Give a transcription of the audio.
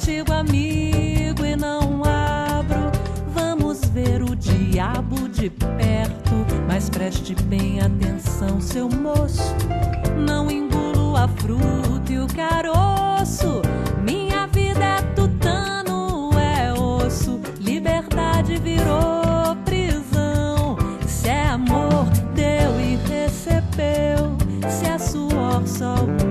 antigo amigo e não abro. Vamos ver o diabo de perto, mas preste bem atenção, seu moço. Não engulo a fruta e o caroço. Minha vida é tutano, é osso. Liberdade virou prisão. Se é amor, deu e recebeu. Se é suor, sol